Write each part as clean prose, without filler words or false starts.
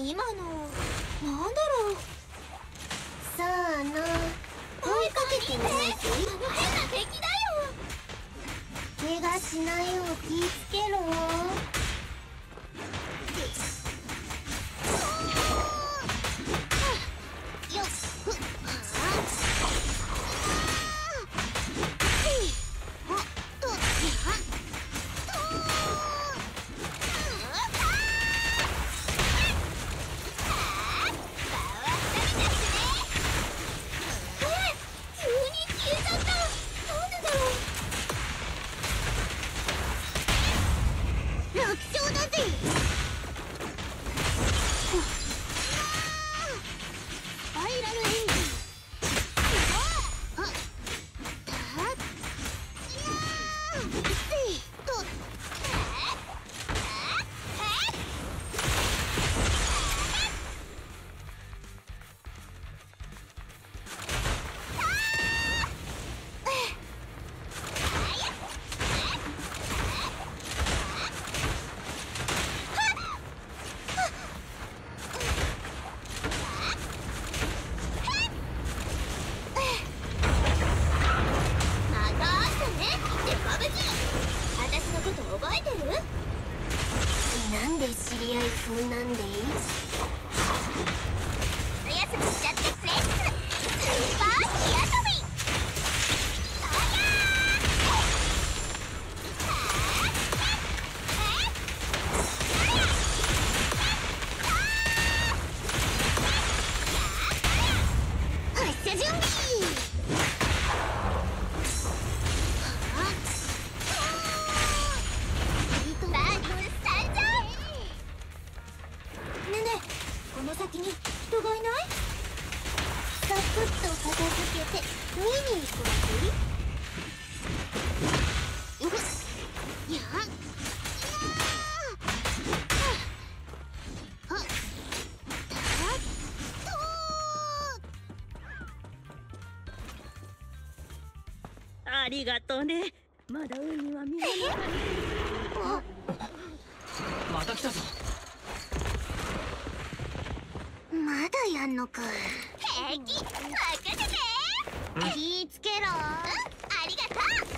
今のなんだろう。さあな、追いかけてみない？あの変な敵だよ。怪我しないよう気ぃつけろ。よっ。なんで知り合い風なんでいい？おやすみしちゃってフレックススーパーヒアトミ発射準備。この先に人がいない？サクッと片付けて見に行くわけ？やっありがとね。まだ海は見えない。 また来たぞ。 まだやんのか。平気、任せて。気ぃつけろ。ありがとう。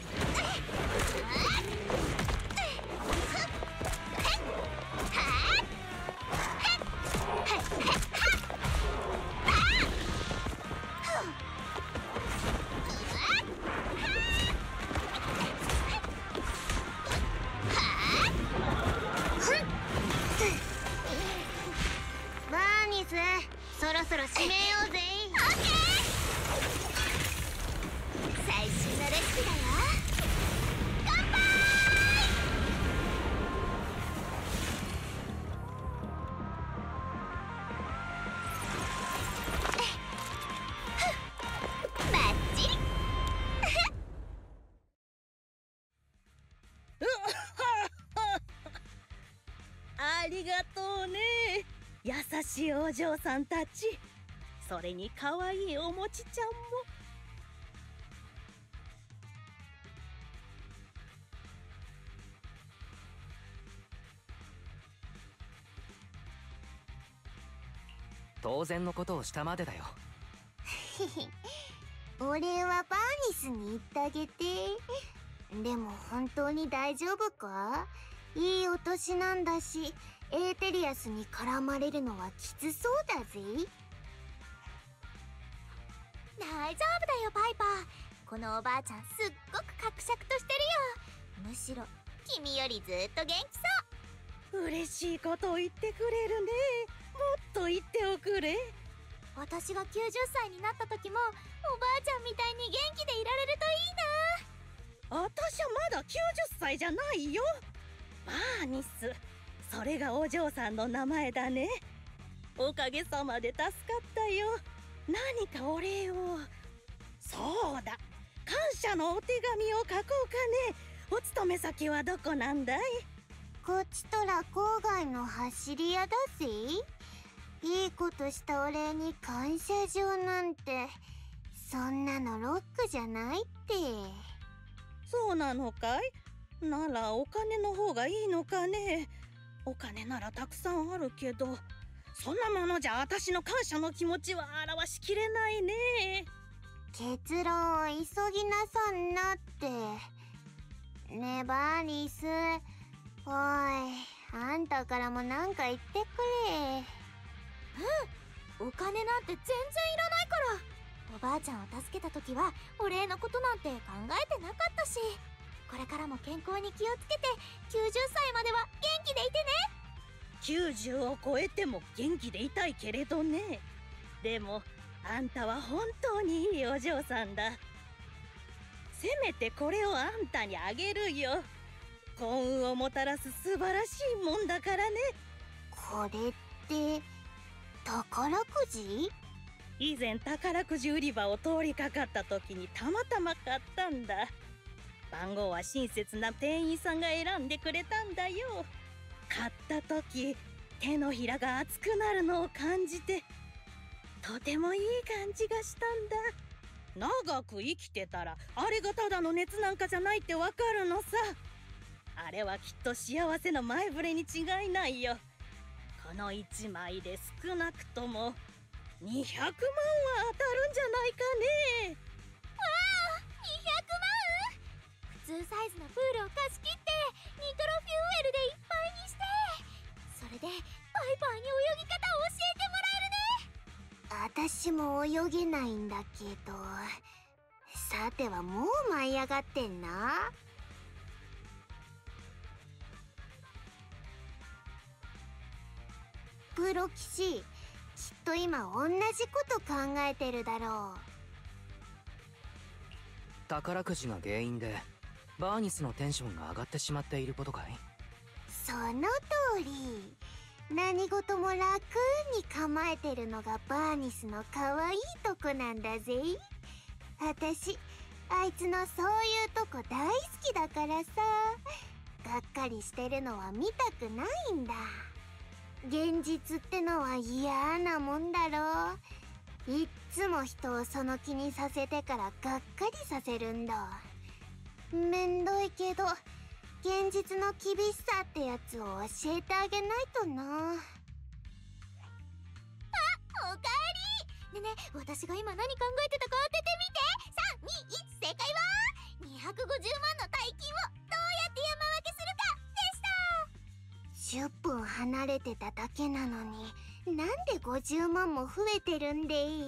バーニス、そろそろ締めようぜ。オッケー。最新のレシピだよ。乾杯。バッチリ。 ありがとうね。優しいお嬢さんたち。それに可愛いおもちちゃんも。 当然のことをしたまでだよ。 お礼はバーニスに言ってあげて。でも本当に大丈夫か？いいお年なんだし、エーテリアスに絡まれるのはきつそうだぜ。大丈夫だよパイパー。このおばあちゃんすっごくかくしゃくとしてるよ。むしろ君よりずっと元気そう。 嬉しいことを言ってくれるね。もっと言っておくれ。 私が90歳になった時もおばあちゃんみたいに元気でいられるといいな。 私はまだ90歳じゃないよ。バーニス、それがお嬢さんの名前だね。おかげさまで助かったよ。何かお礼を。そうだ、感謝のお手紙を書こうかね。お勤め先はどこなんだい？ こっちとら郊外の走り屋だぜ。いいことしたお礼に感謝状なんて、そんなのロックじゃないって。 そうなのかい？ならお金の方がいいのかね。お金ならたくさんあるけど。 そんなものじゃ私の感謝の気持ちは表しきれないね。 結論を急ぎなさんなって。ねえバーニス、おい、あんたからもなんか言ってくれ。 お金なんて全然いらないから。おばあちゃんを助けた時はお礼のことなんて考えてなかったし、これからも健康に気をつけて90歳までは元気でいてね。 90を超えても元気でいたいけれどね。でもあんたは本当にいいお嬢さんだ。せめてこれをあんたにあげるよ。幸運をもたらす素晴らしいもんだからね。 これって宝くじ？ 以前宝くじ売り場を通りかかった時にたまたま買ったんだ。番号は親切な店員さんが選んでくれたんだよ。買った時手のひらが熱くなるのを感じて、とてもいい感じがしたんだ。長く生きてたらあれがただの熱なんかじゃないってわかるのさ。あれはきっと幸せの前触れに違いないよ。この1枚で少なくとも200万は当たるんじゃないかね。 200万？普通サイズのプールを貸し切ってニトロフューエルでいっぱいにして、それでパイパーに泳ぎ方を教えてもらえるね。 私も泳げないんだけど、さてはもう舞い上がってんな。プロ騎士、きっと今同じこと考えてるだろう。 宝くじが原因でバーニスのテンションが上がってしまっていることかい？ その通り。何事も楽に構えてるのがバーニスの可愛いとこなんだぜ。私あいつのそういうとこ大好きだからさ、がっかりしてるのは見たくないんだ。現実ってのは嫌なもんだろう。いっつも人をその気にさせてからがっかりさせるんだ。めんどいけど現実の厳しさってやつを教えてあげないとな。 おかえり。ねえねえ、私が今何考えてたか当ててみて。3、2、1、正解は250万の大金をどうやって山分けするかでした。 10分離れてただけなのになんで50万も増えてるんでい。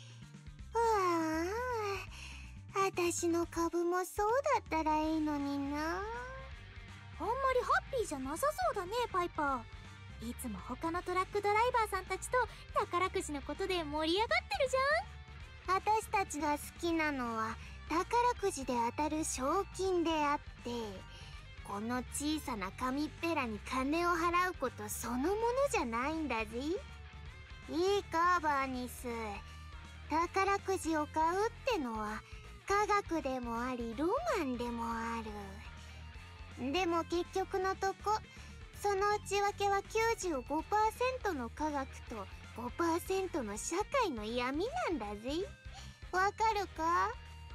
私の株もそうだったらいいのにな。 あんまりハッピーじゃなさそうだね、パイパー。いつも他のトラックドライバーさんたちと宝くじのことで盛り上がってるじ私たちが好きなのは宝くじで当たる賞金であって、この小さな紙っぺらに金を払うことそのものじゃないんだぜ。いいかバーニス、宝くじを買うってのは科学でもありロマンでもある。でも結局のとこその内訳は 95% の科学と 5% の社会の闇なんだぜ。わかるか？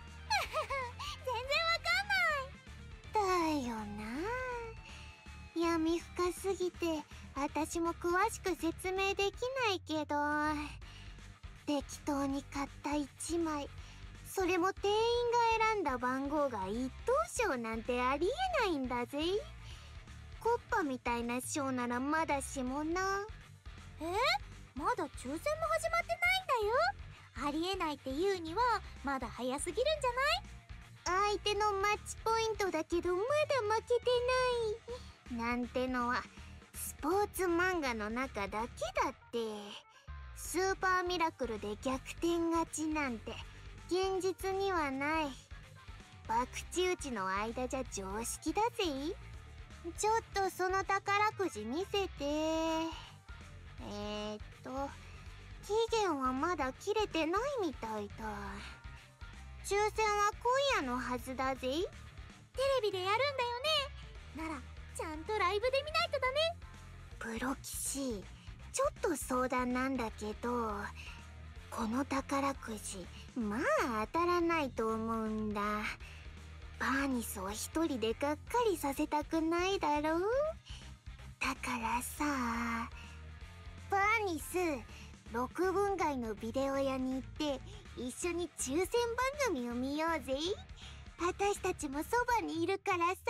全然わかんない。 だよな。闇深すぎて私も詳しく説明できないけど、適当に買った1枚、それも店員が選んだ番号が一等賞なんてありえないんだぜ。コッパみたいな賞ならまだしもな。 まだ抽選も始まってないんだよ。ありえないって言うにはまだ早すぎるんじゃない？ 相手のマッチポイントだけどまだ負けてないなんてのはスポーツ漫画の中だけだって。スーパーミラクルで逆転勝ちなんて現実にはない。博打打ちの間じゃ常識だぜ。ちょっとその宝くじ見せて。期限はまだ切れてないみたいだ。抽選は今夜のはずだぜ。 テレビでやるんだよね。ならちゃんとライブで見ないとだね。 プロ騎士、ちょっと相談なんだけど、この宝くじまあ当たらないと思うんだ。バーニスを一人でがっかりさせたくないだろう。だからさ、 バーニス、6分街のビデオ屋に行って一緒に抽選番組を見ようぜ。私たちもそばにいるからさ。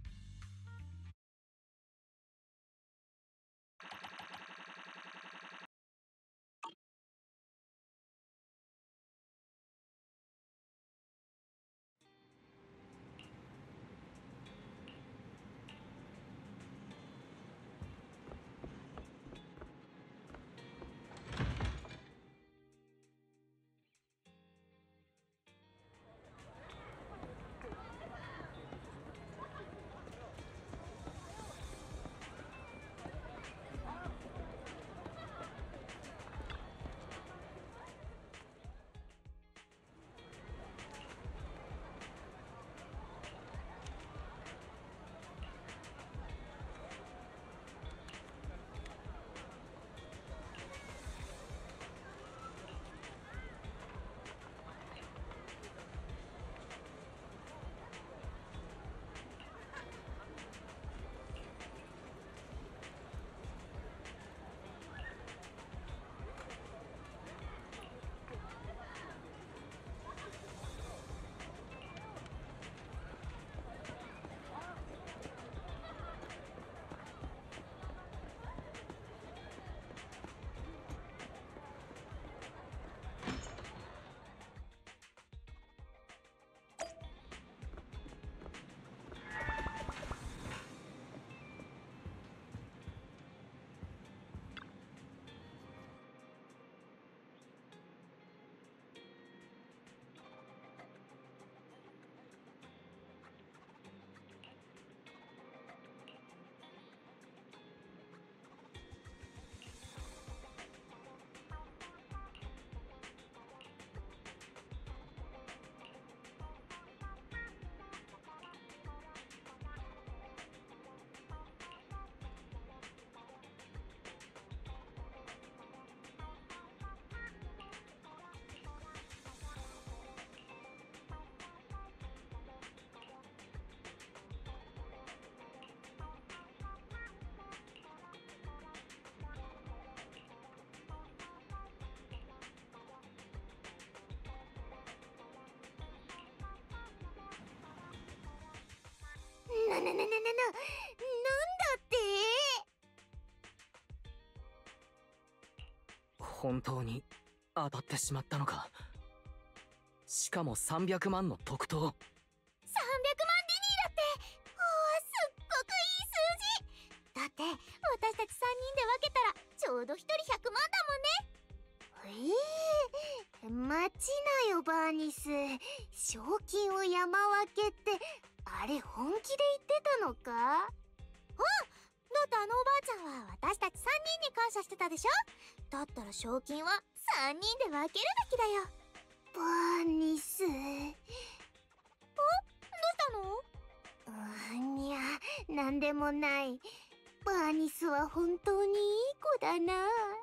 なんだって？ 本当に当たってしまったのか。しかも300万の特等。 300万ディニーだって。すっごくいい数字だって。私たち3人で分けたらちょうど1人100万だもんね。 待ちなよバーニス。賞金を山分けってあれ本気で言ってたのか？ だってあのおばあちゃんは私たち3人に感謝してたでしょ。だったら賞金は3人で分けるべきだよ。 バーニス。 どうしたの？ いや、なんでもない。バーニスは本当にいい子だな。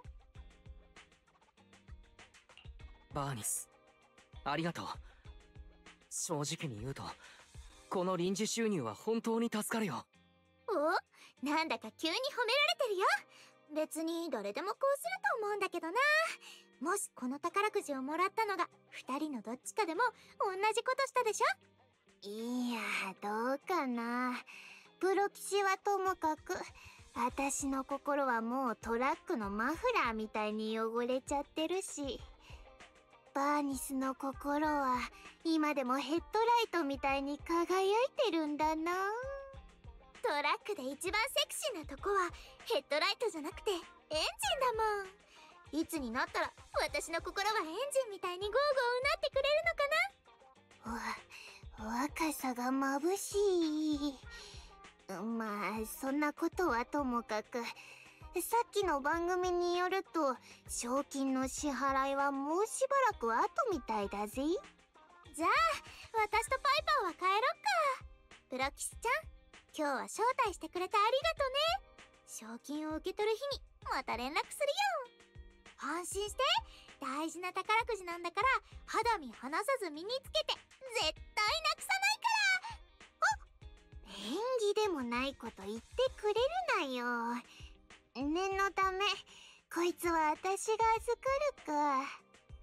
バーニス、ありがとう。正直に言うとこの臨時収入は本当に助かるよ。 なんだか急に褒められてるよ。別にどれでもこうすると思うんだけどな。もしこの宝くじをもらったのが2人のどっちかでも同じことしたでしょ。 いや、どうかな。プロ棋士はともかく、私の心はもうトラックのマフラーみたいに汚れちゃってるし、バーニスの心は今でもヘッドライトみたいに輝いてるんだな。 トラックで一番セクシーなとこはヘッドライトじゃなくてエンジンだもん。いつになったら私の心はエンジンみたいにゴーゴーなってくれるのかな。 若さが眩しい。まあそんなことはともかく、さっきの番組によると賞金の支払いはもうしばらく後みたいだぜ。 じゃあ私とパイパーは帰ろっか。プロ棋士ちゃん、今日は招待してくれてありがとね。賞金を受け取る日にまた連絡するよ。安心して、大事な宝くじなんだから肌身離さず身につけて絶対なくさないから。 縁起でもないこと言ってくれるなよ。念のためこいつは私が預かるか。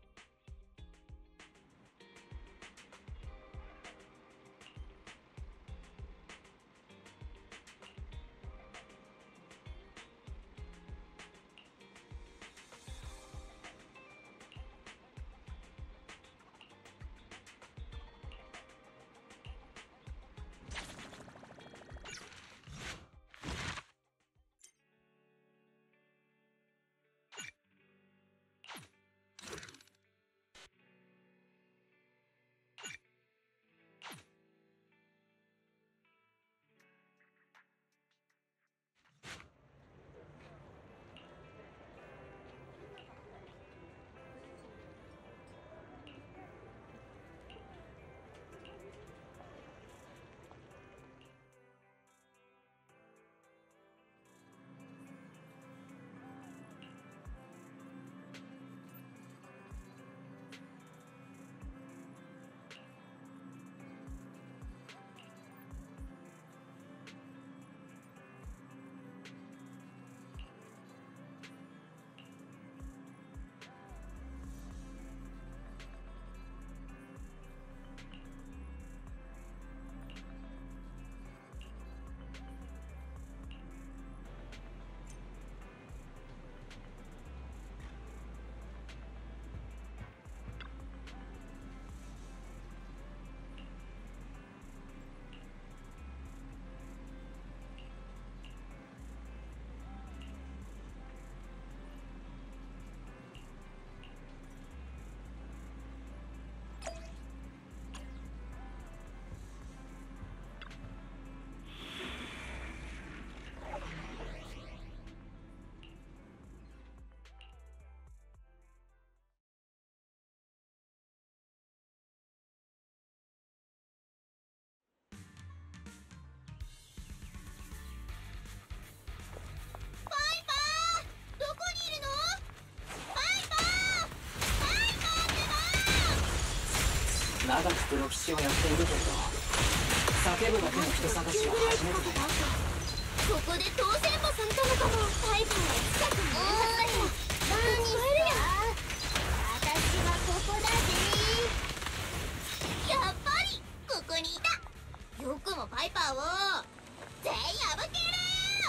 長くプロ棋士をやっているけれど、叫ぶだけの人探しは初めてだ。 ここで当選もされたのかも。パイパーは近くにいるはずだよ。何するよ。私はここだぜ。やっぱりここにいた。よくもパイパーを全員破ける。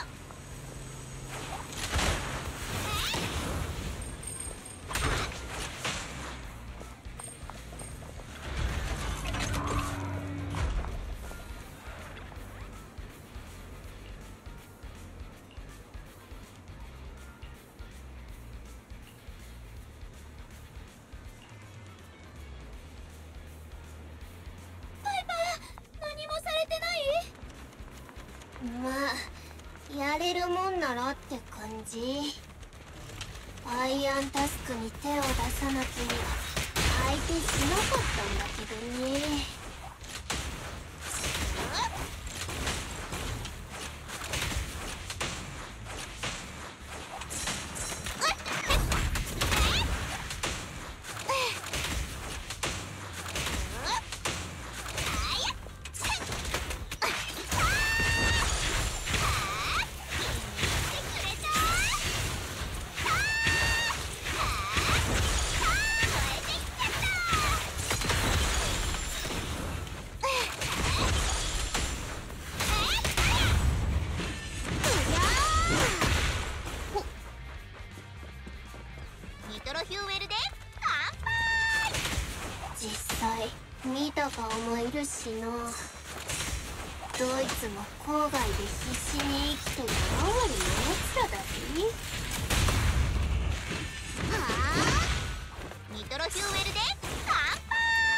まあやれるもんならって感じ。アイアンタスクに手を出さなければ相手しなかったんだけどね。見た顔もいるしな。どいつも郊外で必死に生きてる哀れな奴らだぜ。 ニトロフューエルで乾杯。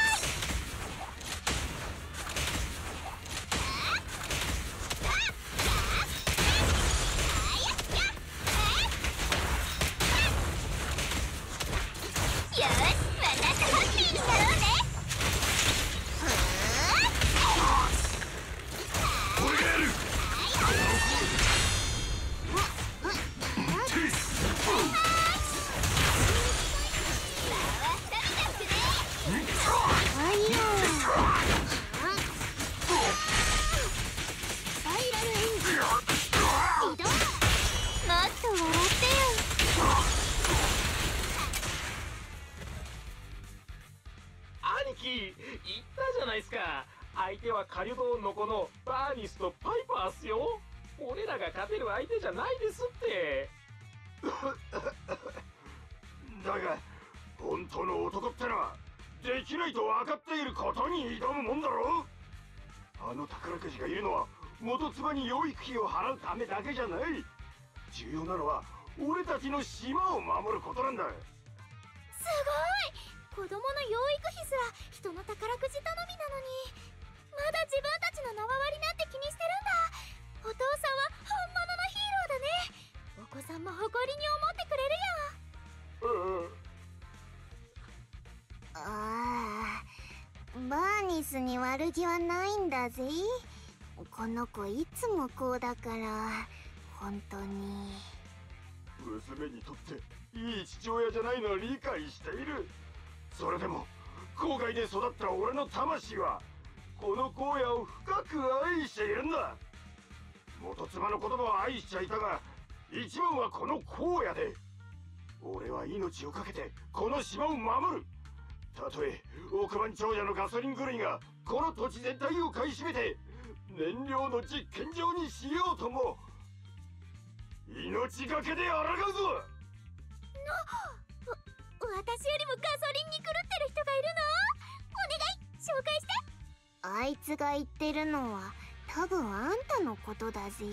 よし、またハッピーになろうね。 ないっすか。相手はカリュドーンの子のバーニスとパイパーっすよ。俺らが勝てる相手じゃないですって。 だが本当の男ってのはできないと分かっていることに挑むもんだろ。あの宝くじがいるのは元妻に養育費を払うためだけじゃない。重要なのは俺たちの島を守ることなんだ。 すごい。子供の養育費すら人の宝くじ頼みなのに、まだ自分たちの縄張りなんて気にしてるんだ。お父さんは本物のヒーローだね。お子さんも誇りに思ってくれるよ。 ああ、バーニスに悪気はないんだぜ。この子いつもこうだから本当に。 娘にとっていい父親じゃないのは理解している。それでも郊外で育った俺の魂はこの荒野を深く愛しているんだ。元妻のことも愛しちゃいたが、一番はこの荒野で。俺は命を懸けてこの島を守る。たとえ億万長者のガソリン狂いがこの土地全体を買い占めて燃料の実験場にしようとも、命がけで抗うぞ。 私よりもガソリンに狂ってる人がいるの？お願い、紹介して。 あいつが言ってるのは多分あんたのことだぜ。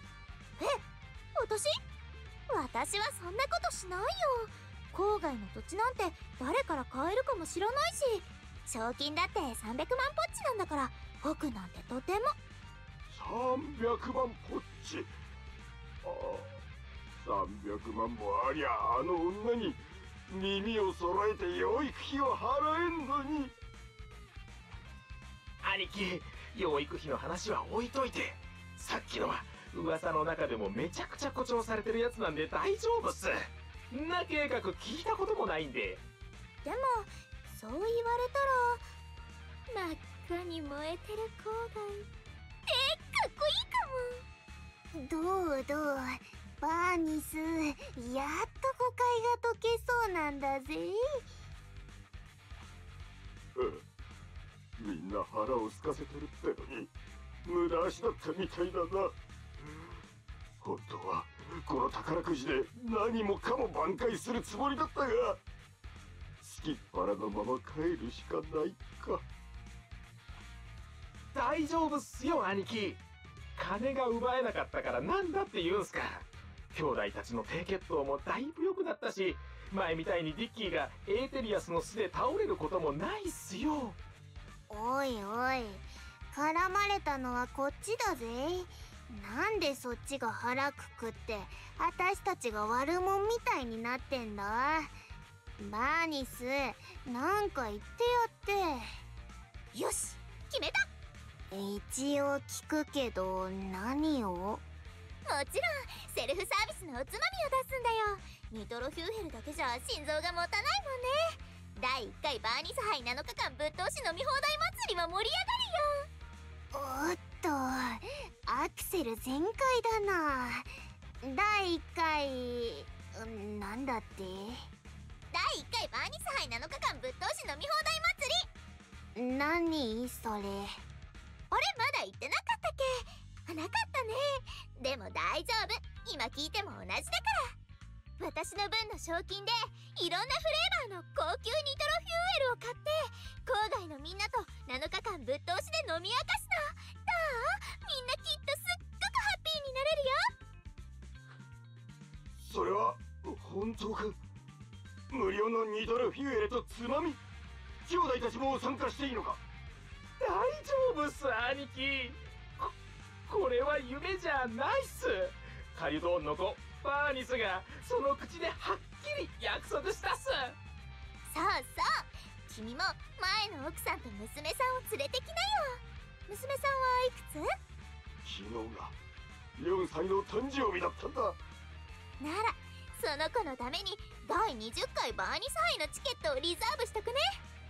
私はそんなことしないよ。郊外の土地なんて誰から買えるかもしれないし、賞金だって300万ポッチなんだから、僕なんてとても。 300万ポッチ。ああ、300万もありゃあの女に耳を揃えて養育費を払えんのに。 兄貴、養育費の話は置いといて、さっきのは噂の中でもめちゃくちゃ誇張されてるやつなんで大丈夫っす。んな計画聞いたこともないんで。 でもそう言われたら真っ赤に燃えてる郊外ってかっこいいかも。 どうどう、バーニス、やっと誤解が解けそうなんだぜ。 みんな腹を空かせてるってのに無駄足だったみたいだな。本当はこの宝くじで何もかも挽回するつもりだったが、すきっ腹のまま帰るしかないか。 大丈夫っすよ兄貴。金が奪えなかったからなんだって言うんすか。兄弟たちの低血糖もだいぶ良くなったし、前みたいにディッキーがエーテリアスの巣で倒れることもないっすよ。 おいおい、絡まれたのはこっちだぜ。なんでそっちが腹くくって私たちが悪者みたいになってんだ。バーニス、なんか言ってやって。 よし、決めた。 一応聞くけど何を？ もちろんセルフサービスのおつまみを出すんだよ。ニトロフューヘルだけじゃ心臓が持たないもんね。第1回バーニス杯7日間ぶっ通し飲み放題祭りは盛り上がるよ。 おっと、アクセル全開だな。第1回、なんだって？ 第1回バーニス杯7日間ぶっ通し飲み放題祭り。 何それ？ あれ、まだ言ってなかったっけ？なかったね。でも大丈夫、今聞いても同じだから。私の分の賞金でいろんなフレーバーの高級ニトロフューエルを買って郊外のみんなと7日間ぶっ通しで飲み明かすの。どう？みんなきっとすっごくハッピーになれるよ。 それは本当か？無料のニトロフューエルとつまみ？兄弟たちも参加していいのか？ 大丈夫っす兄貴。これは夢じゃないっす。カリュドーンの子バーニスがその口ではっきり約束したっす。 そうそう、君も前の奥さんと娘さんを連れてきなよ。娘さんはいくつ？ 昨日が4歳の誕生日だったんだ。 ならその子のために第20回バーニス杯のチケットをリザーブしとくね。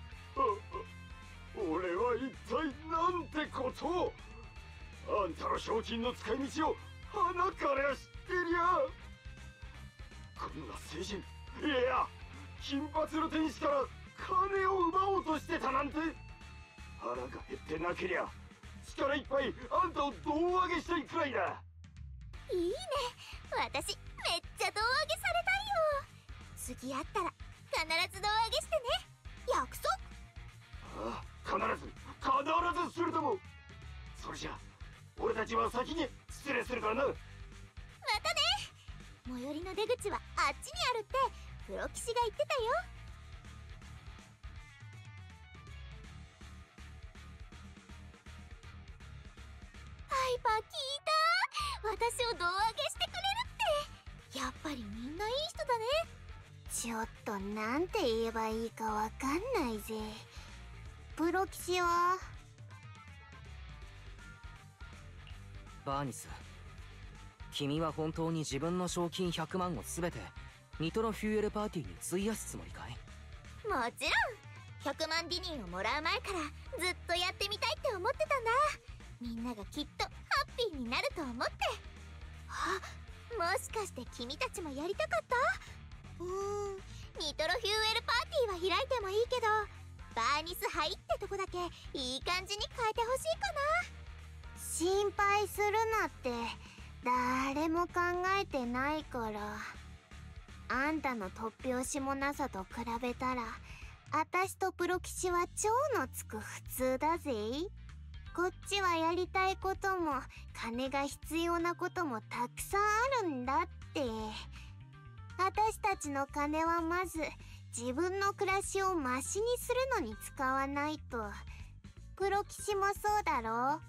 俺は一体なんてことを。あんたの賞金の使い道を鼻から知ってりゃ。こんな聖人、いや金髪の天使から金を奪おうとしてたなんて。 腹が減ってなけりゃ力いっぱいあんたを胴上げしたいくらいだ。 いいね、私めっちゃ胴上げされたいよ。次会ったら必ず胴上げしてね、約束。 ああ、必ずするとも。それじゃ俺たちは先に失礼するからな。 またね。最寄りの出口はあっちにあるってプロ騎士が言ってたよ。パイパー聞いた、私を胴上げしてくれるって。やっぱりみんないい人だね。 ちょっとなんて言えばいいかわかんないぜ。プロ騎士はバーニス、君は本当に自分の賞金100万を全てニトロフューエルパーティーに費やすつもりかい？ もちろん100万ディニーをもらう前からずっとやってみたいって思ってたんだ。みんながきっとハッピーになると思って。あ、もしかして君たちもやりたかった？ニトロフューエルパーティーは開いてもいいけど、バーニス杯ってとこだけいい感じに変えてほしいかな。 心配するなって誰も考えてないから。あんたの突拍子もなさと比べたら私とプロ騎士は超のつく普通だぜ。こっちはやりたいことも金が必要なこともたくさんあるんだって。私たちの金はまず自分の暮らしをマシにするのに使わないと。プロ騎士もそうだろ？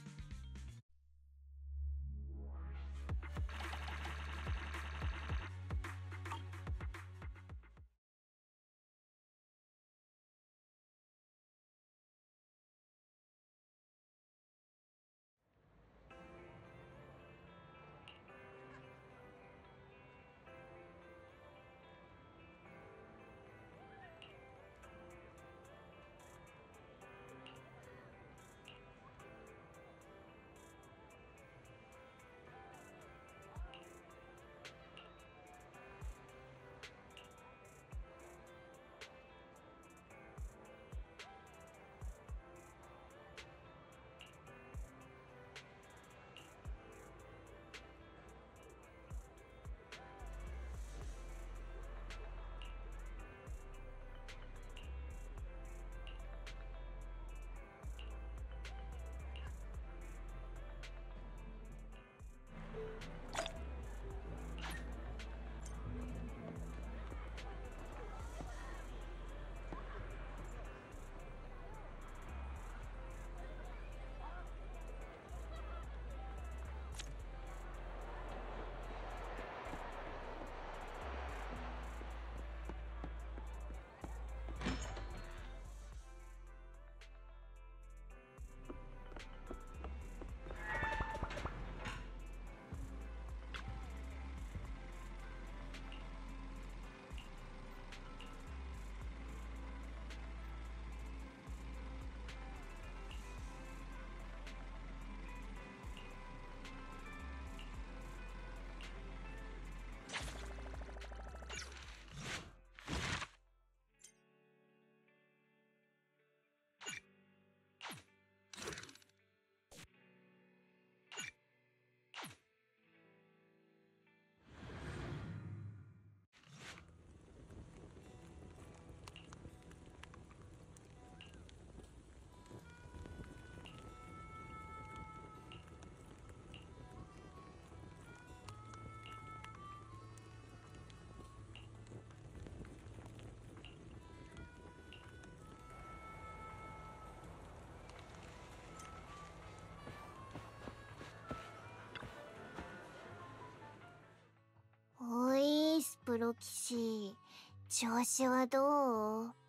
おいーす、プロ騎士。調子はどう？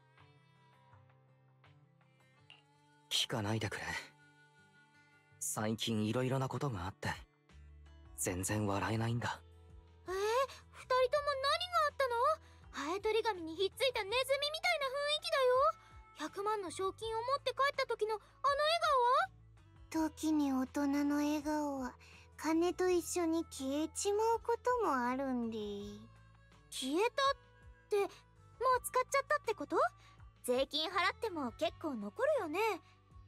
聞かないでくれ。最近いろいろなことがあって全然笑えないんだ。 二人とも何があったの？ハエ取り紙にひっついたネズミみたいな雰囲気だよ。100万の賞金を持って帰った時のあの笑顔は？ 時に大人の笑顔は金と一緒に消えちまうこともあるんで。 消えたってもう使っちゃったってこと？税金払っても結構残るよね。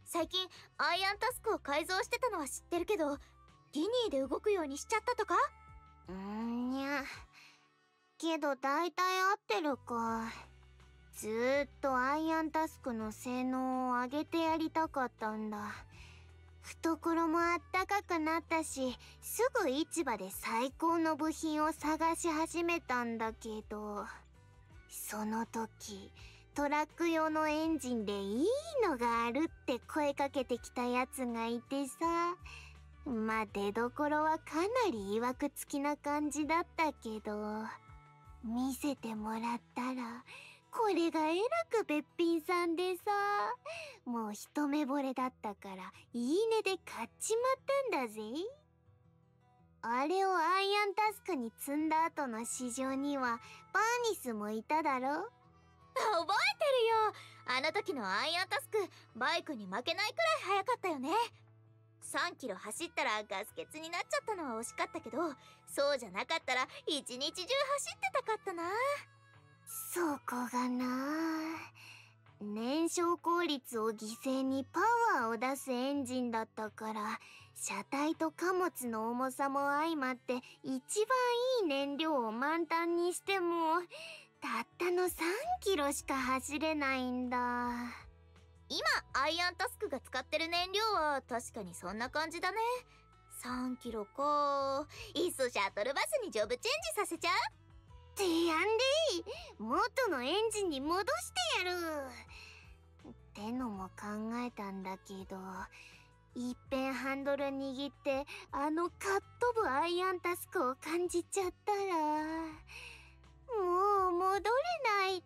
最近アイアンタスクを改造してたのは知ってるけど、ディニーで動くようにしちゃったとか？ にゃ。けど大体合ってるか。ずーっとアイアンタスクの性能を上げてやりたかったんだ。懐もあったかくなったし、すぐ市場で最高の部品を探し始めたんだけど、その時トラック用のエンジンでいいのがあるって声かけてきたやつがいてさ。まあ出どころはかなりいわくつきな感じだったけど、見せてもらったらこれがえらくべっぴんさんでさ、もう一目惚れだったからいいねで買っちまったんだぜ。あれをアイアンタスクに積んだ後の市場にはバーニスもいただろ。 覚えてるよ。あの時のアイアンタスク、バイクに負けないくらい速かったよね。3キロ走ったらガス欠になっちゃったのは惜しかったけど、そうじゃなかったら一日中走ってたかったな。 そこがな、燃焼効率を犠牲にパワーを出すエンジンだったから、車体と貨物の重さも相まって一番いい燃料を満タンにしてもたったの3キロしか走れないんだ。 今アイアンタスクが使ってる燃料は確かにそんな感じだね。3キロか。いっそシャトルバスにジョブチェンジさせちゃう？ てやんで元のエンジンに戻してやるってのも考えたんだけど、いっぺんハンドル握ってあのかっ飛ぶアイアンタスクを感じちゃったら、もう戻れないって。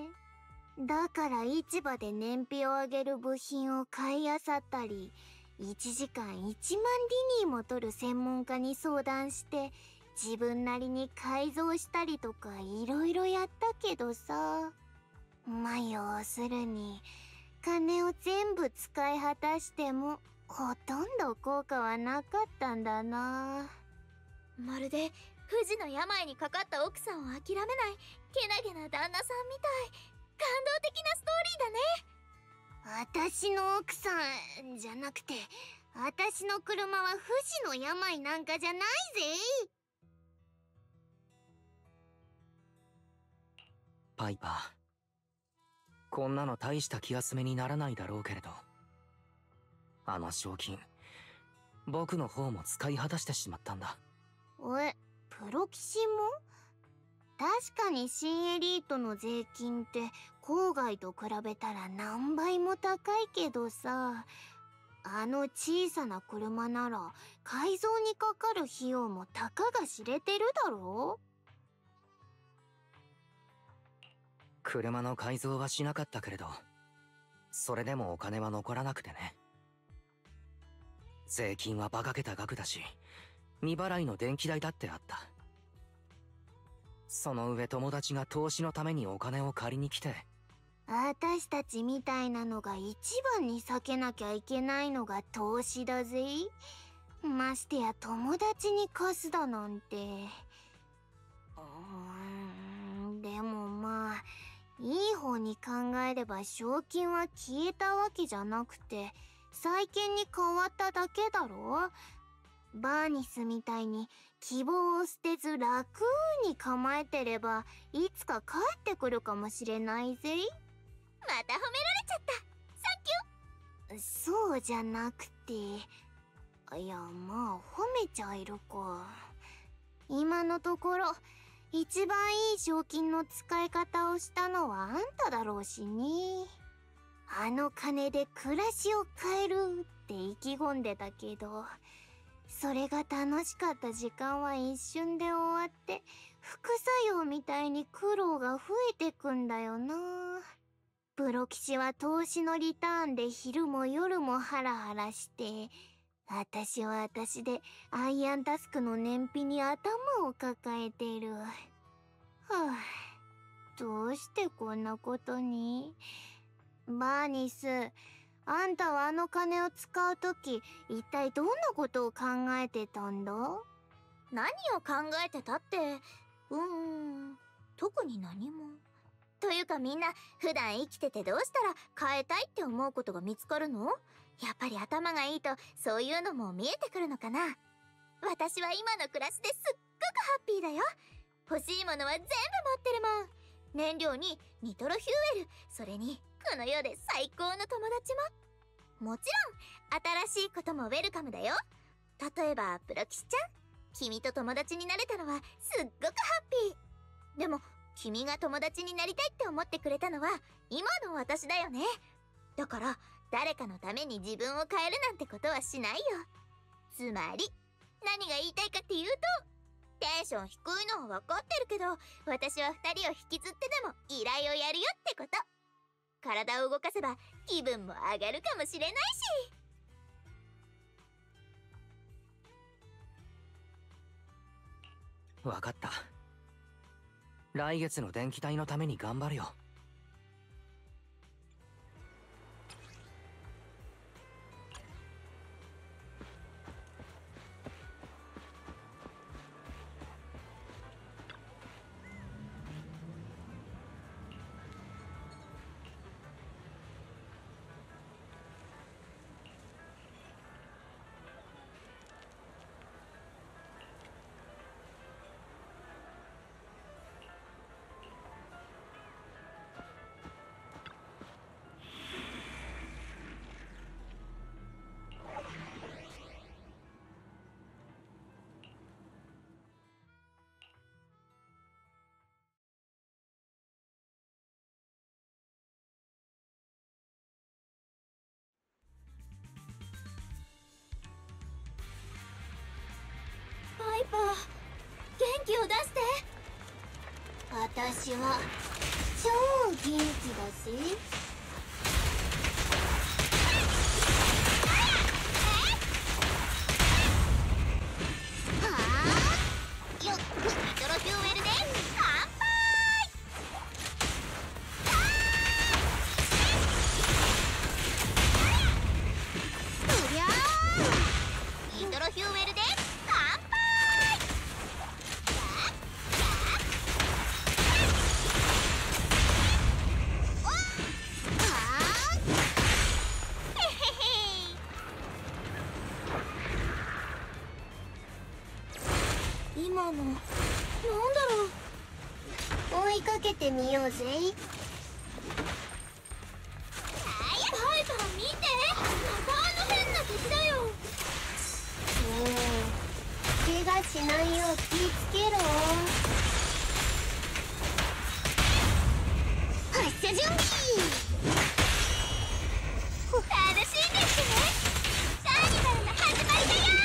だから市場で燃費を上げる部品を買い漁ったり、1時間1万ディニーも取る専門家に相談して自分なりに改造したりとかいろいろやったけどさ。まあ要するに金を全部使い果たしてもほとんど効果はなかったんだな。 まるで不治の病にかかった奥さんを諦めないけなげな旦那さんみたい。感動的なストーリーだね。 私の奥さんじゃなくて、私の車は不治の病なんかじゃないぜ。 パイパー、こんなの大した気休めにならないだろうけれど、あの賞金僕の方も使い果たしてしまったんだ。 プロ騎士も確かに新エリートの税金って郊外と比べたら何倍も高いけどさ、あの小さな車なら改造にかかる費用もたかが知れてるだろ。 車の改造はしなかったけれど、それでもお金は残らなくてね。税金は馬鹿げた額だし、未払いの電気代だってあった。その上友達が投資のためにお金を借りに来て、 私たちみたいなのが一番に避けなきゃいけないのが投資だぜ。ましてや友達に貸すだなんて。でもまあいい方に考えれば賞金は消えたわけじゃなくて債券に変わっただけだろ。バーニスみたいに希望を捨てず楽に構えてればいつか帰ってくるかもしれないぜ。 また褒められちゃった。サンキュー。 そうじゃなくて、いやまあ褒めちゃいるか。今のところ一番いい賞金の使い方をしたのはあんただろうしね。あの金で暮らしを変えるって意気込んでたけど、それが楽しかった時間は一瞬で終わって副作用みたいに苦労が増えてくんだよな。プロ棋士は投資のリターンで昼も夜もハラハラして、私は私でアイアンタスクの燃費に頭を抱えてる。はあ、どうしてこんなことに。バーニス、あんたはあの金を使うとき一体どんなことを考えてたんだ？ 何を考えてたって、特に何も。 というかみんな普段生きててどうしたら変えたいって思うことが見つかるの？やっぱり頭がいいとそういうのも見えてくるのかな。私は今の暮らしですっごくハッピーだよ。欲しいものは全部持ってるもん。燃料にニトロフューエル、それにこの世で最高の友達も。もちろん新しいこともウェルカムだよ。例えばプロキシちゃん、君と友達になれたのはすっごくハッピー。でも君が友達になりたいって思ってくれたのは今の私だよね。だから誰かのために自分を変えるなんてことはしないよ。つまり何が言いたいかっていうと、テンション低いのは分かってるけど、私は2人を引きずってでも依頼をやるよってこと。体を動かせば気分も上がるかもしれないし。 わかった。来月の電気代のために頑張るよ。 パイパー、元気を出して。 私は超元気だし。 よっ、ニトロフューエルで乾杯。そりゃあニトロフューエルで乾杯。 今のなんだろう。追いかけてみようぜ。 パイパー見て、またあの変な敵だよ。 怪我しないよう気ぃつけろ。発射準備。 楽しんでってね。カーニバルの始まりだよ。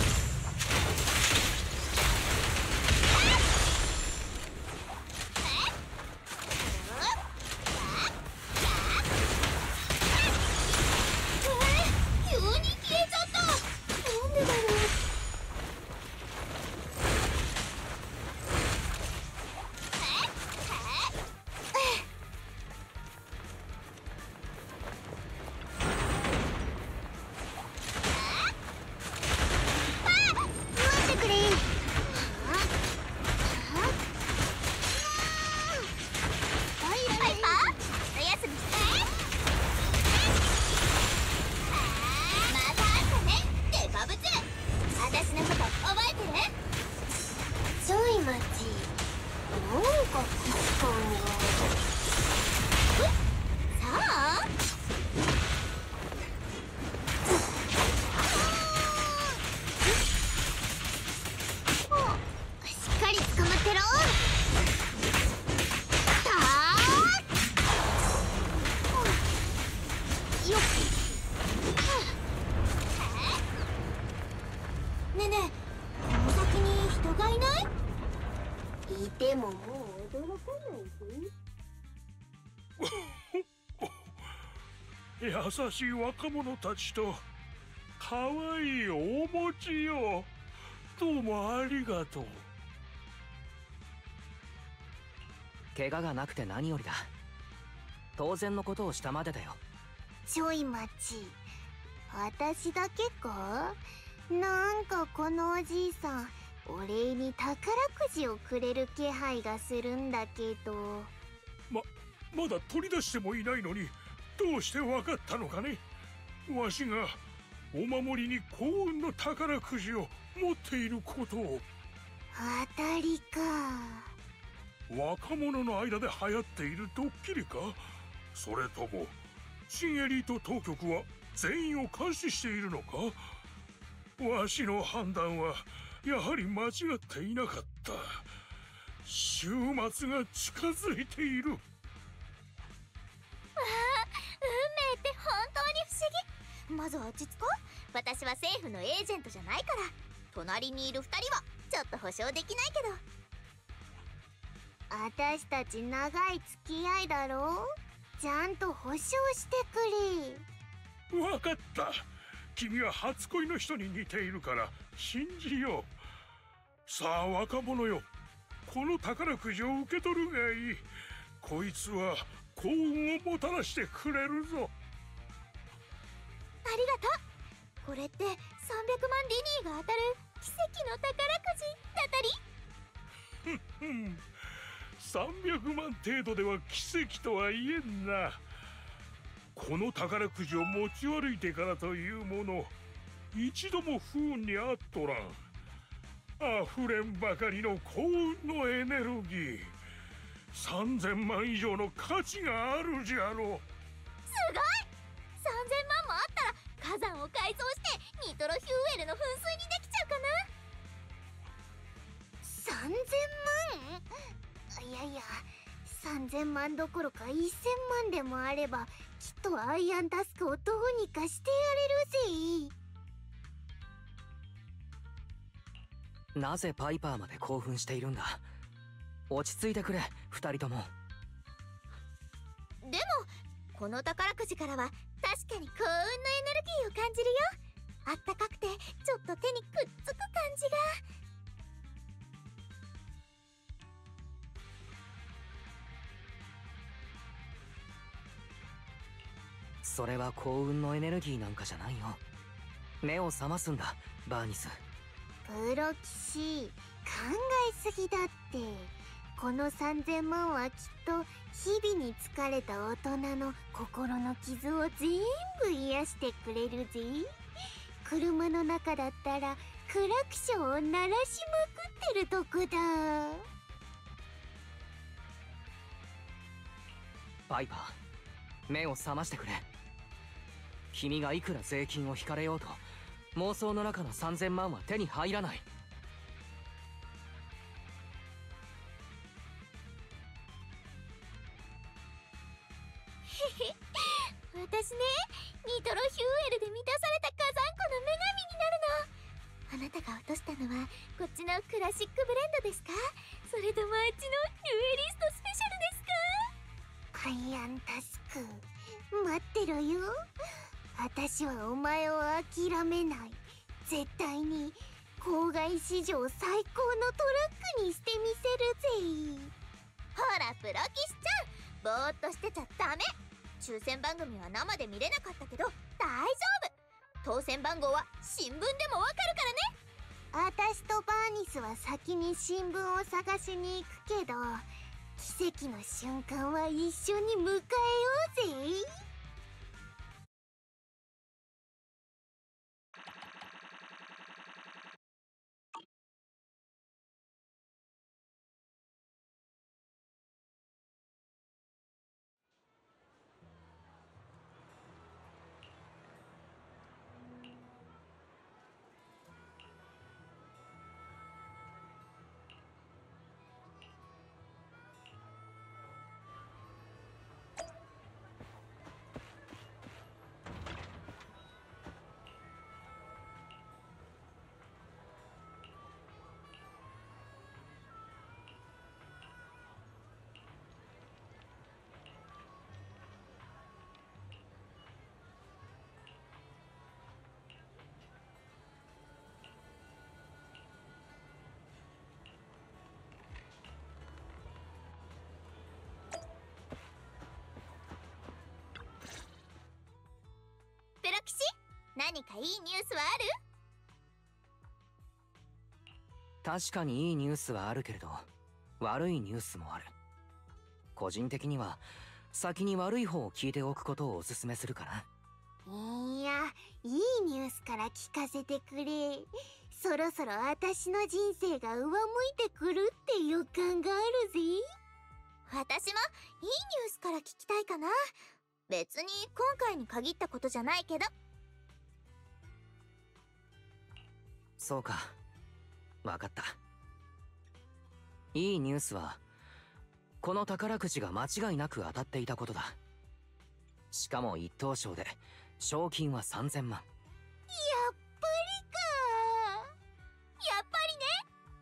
急に消えちゃった。なんでだろう。 待ってくれ。 パイパー、おやすみして。また会ったね、デカブツ。私のこと覚えてる？ ちょい待ち。なんか価値観さあが。しっかり捕まってろ。よっ。 ねえねえ、この先に人がいない？ いてももう驚かないぜ。 優しい若者たちとかわいいお餅よ。どうもありがとう。 怪我がなくて何よりだ。当然のことをしたまでだよ。 ちょい待ち。私だけか？なんかこのおじいさん、お礼に宝くじをくれる気配がするんだけど。 まだ取り出してもいないのにどうして分かったのかね。わしがお守りに幸運の宝くじを持っていることを。 当たりか。 若者の間で流行っているドッキリか、それとも新エリート当局は全員を監視しているのか。わしの判断はやはり間違っていなかった。週末が近づいている。 運命って本当に不思議。まずは落ち着こう。私は政府のエージェントじゃないから。隣にいる2人はちょっと保証できないけど。 私たち長い付き合いだろ。ちゃんと保証してくれ。 わかった。君は初恋の人に似ているから信じよう。さあ若者よ、この宝くじを受け取るがいい。こいつは幸運をもたらしてくれるぞ。 ありがとう。これって300万リニーが当たる奇跡の宝くじだったり。 300万程度では奇跡とは言えんな。この宝くじを持ち歩いてからというもの、一度も不運にあっとらん。溢れんばかりの幸運のエネルギー。3000万以上の価値があるじゃろう。 すごい。3000万もあったら火山を改造してニトロヒューエルの噴水にできちゃうかな。 3000万？いやいや、3000万どころか1000万でもあればきっとアイアンタスクをどうにかしてやれるぜ。 なぜパイパーまで興奮しているんだ。落ち着いてくれ、二人とも。 でもこの宝くじからは確かに幸運のエネルギーを感じるよ。あったかくてちょっと手にくっつく感じが。 それは幸運のエネルギーなんかじゃないよ。目を覚ますんだ、バーニス。 プロ騎士、考えすぎだって。この3000万はきっと日々に疲れた大人の心の傷を全部癒してくれるぜ。車の中だったらクラクションを鳴らしまくってるとこだ。 パイパー、目を覚ましてくれ。君がいくら税金を引かれようと妄想の中の3000万は手に入らない。 私ね、ニトロヒューエルで満たされた火山湖の女神になるの。あなたが落としたのはこっちのクラシックブレンドですか、それともあっちのデュエリストスペシャルですか。 アイアンタスク、待ってろよ。私はお前を諦めない。絶対に郊外史上最高のトラックにしてみせるぜ。 ほらプロ騎士ちゃん、ぼーっとしてちゃダメ。抽選番組は生で見れなかったけど大丈夫。当選番号は新聞でもわかるからね。 私とバーニスは先に新聞を探しに行くけど、奇跡の瞬間は一緒に迎えようぜ。 プロ騎士、何かいいニュースはある？ 確かにいいニュースはあるけれど悪いニュースもある。個人的には先に悪い方を聞いておくことをおすすめするかな。 いや、いいニュースから聞かせてくれ。そろそろ私の人生が上向いてくるって予感があるぜ。 私もいいニュースから聞きたいかな。別に今回に限ったことじゃないけど。 そうか、わかった。いいニュースはこの宝くじが間違いなく当たっていたことだ。しかも一等賞で賞金は3000万。 やっぱりか。やっぱりね。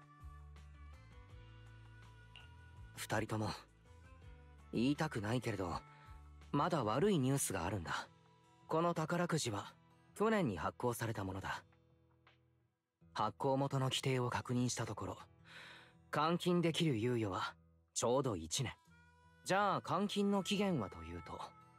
二人とも言いたくないけれど、まだ悪いニュースがあるんだ。この宝くじは去年に発行されたものだ。発行元の規定を確認したところ、換金できる猶予はちょうど1年。じゃあ換金の期限はというと、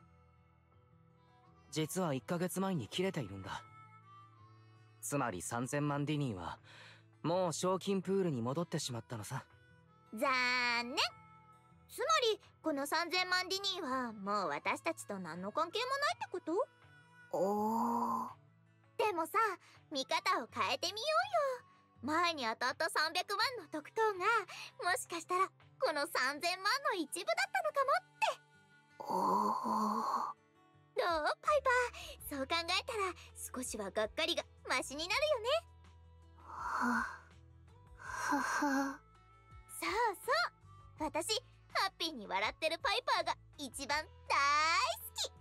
実は1ヶ月前に切れているんだ。つまり3000万ディニーはもう賞金プールに戻ってしまったのさ。 残念。つまりこの3000万ディニーはもう私たちと何の関係もないってこと？ おー。 でもさ、見方を変えてみようよ。前に当たった300万の特等がもしかしたらこの3000万の一部だったのかもって。 おー。 どうパイパー、そう考えたら少しはがっかりがマシになるよね。 はは。 そうそう、私ハッピーに笑ってるパイパーが一番大好き。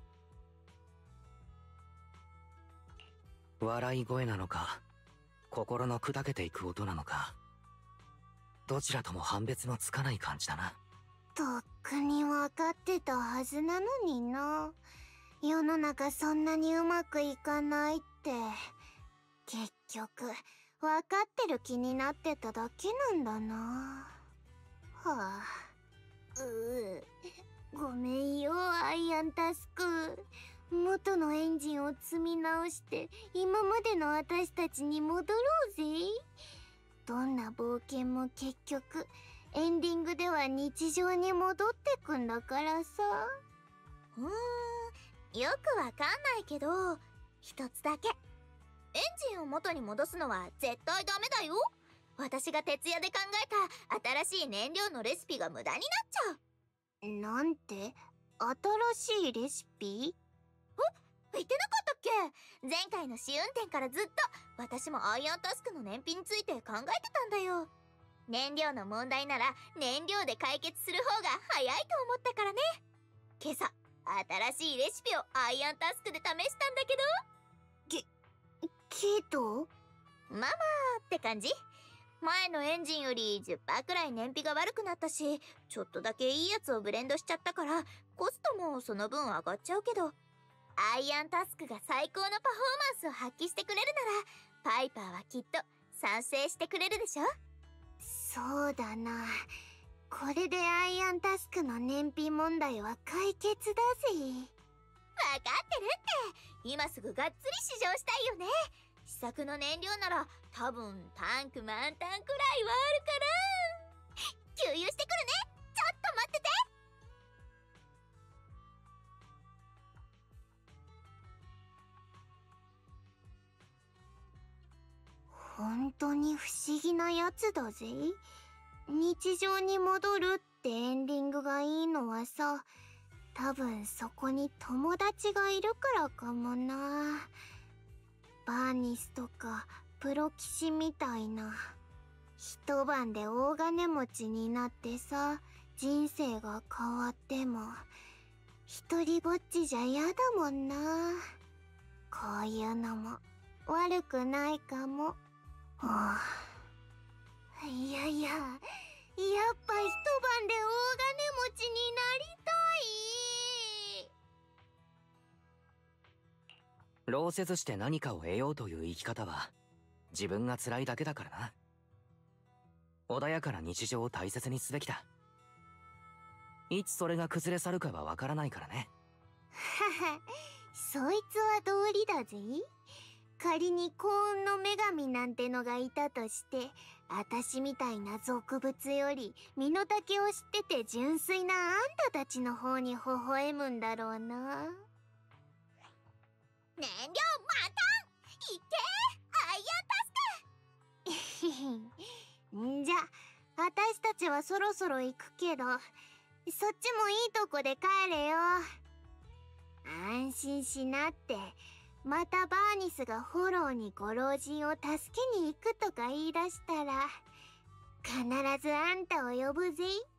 笑い声なのか、心の砕けていく音なのか、どちらとも判別のつかない感じだな。 とっくに分かってたはずなのにな。世の中そんなにうまくいかないって。結局分かってる気になってただけなんだな。はあ。ごめんよ、アイアンタスク。元のエンジンを積み直して今までの私たちに戻ろうぜ。どんな冒険も結局エンディングでは日常に戻ってくんだからさ。 よくわかんないけど、一つだけ。エンジンを元に戻すのは絶対ダメだよ。私が徹夜で考えた新しい燃料のレシピが無駄になっちゃう。 なんて？新しいレシピ？ 言ってなかったっけ？前回の試運転からずっと私もアイアンタスクの燃費について考えてたんだよ。燃料の問題なら燃料で解決する方が早いと思ったからね。今朝新しいレシピをアイアンタスクで試したんだけどまあまあって感じ。前のエンジンより 10% くらい燃費が悪くなったし、ちょっとだけいいやつをブレンドしちゃったからコストもその分上がっちゃうけど、アイアンタスクが最高のパフォーマンスを発揮してくれるならパイパーはきっと賛成してくれるでしょ。 そうだな。これでアイアンタスクの燃費問題は解決だぜ。 分かってるって。今すぐがっつり試乗したいよね。試作の燃料なら多分タンク満タンくらいはあるから。給油してくるね。ちょっと待ってて。 本当に不思議なやつだぜ。日常に戻るってエンディングがいいのはさ、多分そこに友達がいるからかもな。バーニスとかプロ騎士みたいな。一晩で大金持ちになってさ、人生が変わっても一人ぼっちじゃ嫌だもんな。こういうのも悪くないかも。はあ、いやいや、やっぱ一晩で大金持ちになりたい。 労せずして何かを得ようという生き方は自分が辛いだけだからな。穏やかな日常を大切にすべきだ。いつそれが崩れ去るかはわからないからね。 はは、そいつは道理だぜ。 仮に幸運の女神なんてのがいたとして、私みたいな俗物より身の丈を知ってて純粋なあんたたちの方に微笑むんだろうな。 燃料満タンいけアイアンタスんじゃ、私たちはそろそろ行くけど、そっちもいいとこで帰れよ。安心しなって。またバーニスがフォローにご老人を助けに行くとか言い出したら、必ずあんたを呼ぶぜ。